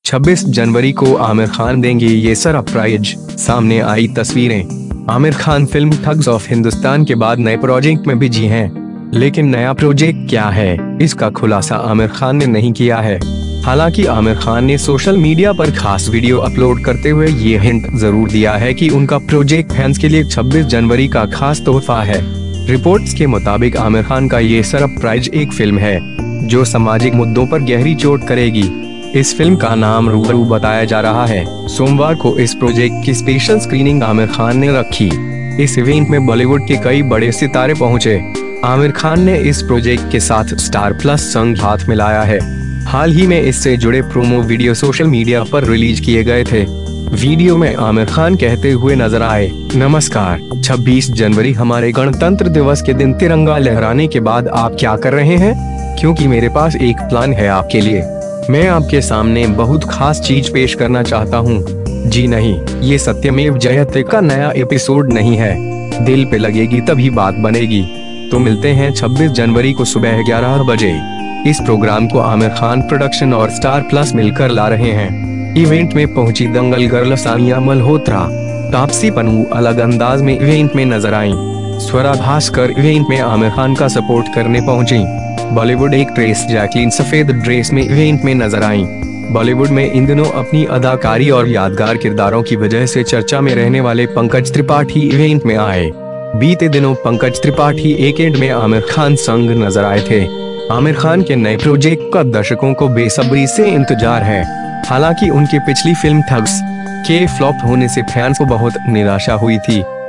26 जनवरी को आमिर खान देंगे ये सरप्राइज। सामने आई तस्वीरें। Aamir Khan film Thugs of Hindostan के बाद नए प्रोजेक्ट में बिजी हैं। लेकिन नया प्रोजेक्ट क्या है, इसका खुलासा आमिर खान ने नहीं किया है। हालांकि आमिर खान ने सोशल मीडिया पर खास वीडियो अपलोड करते हुए ये हिंट जरूर दिया है कि उनका प्रोजेक्ट फैंस के लिए 26 जनवरी का खास तोहफा है। रिपोर्ट्स के मुताबिक आमिर खान का ये सरप्राइज एक फिल्म है जो सामाजिक मुद्दों पर गहरी चोट करेगी। इस फिल्म का नाम रूबरू बताया जा रहा है। सोमवार को इस प्रोजेक्ट की स्पेशल स्क्रीनिंग आमिर खान ने रखी। इस इवेंट में बॉलीवुड के कई बड़े सितारे पहुंचे। आमिर खान ने इस प्रोजेक्ट के साथ स्टार प्लस संग हाथ मिलाया है। हाल ही में इससे जुड़े प्रोमो वीडियो सोशल मीडिया पर रिलीज किए गए थे। वीडियो में आमिर खान कहते हुए नजर आए, नमस्कार, 26 जनवरी हमारे गणतंत्र दिवस के दिन तिरंगा लहराने के बाद आप क्या कर रहे हैं? क्योंकि मेरे पास एक प्लान है आपके लिए। मैं आपके सामने बहुत खास चीज पेश करना चाहता हूँ। जी नहीं, ये सत्यमेव जयते का नया एपिसोड नहीं है। दिल पे लगेगी तभी बात बनेगी। तो मिलते हैं 26 जनवरी को सुबह 11 बजे। इस प्रोग्राम को आमिर खान प्रोडक्शन और स्टार प्लस मिलकर ला रहे हैं। इवेंट में पहुंची दंगल गर्ल सानिया मल्होत्रा, तापसी पन्नू अलग अंदाज में इवेंट में नजर आईं। स्वरा भास्कर इवेंट में आमिर खान का सपोर्ट करने पहुंची। बॉलीवुड एक्ट्रेस जैकलीन सफेद ड्रेस में इवेंट में नजर आईं। बॉलीवुड में इन दिनों अपनी अदाकारी और यादगार किरदारों की वजह से चर्चा में रहने वाले पंकज त्रिपाठी इवेंट में आए। बीते दिनों पंकज त्रिपाठी एक एंड में आमिर खान संग नजर आए थे। आमिर खान के नए प्रोजेक्ट का दर्शकों को बेसब्री से इंतजार है। हालांकि उनकी पिछली फिल्म ठग्स के फ्लॉप होने से फैंस को बहुत निराशा हुई थी।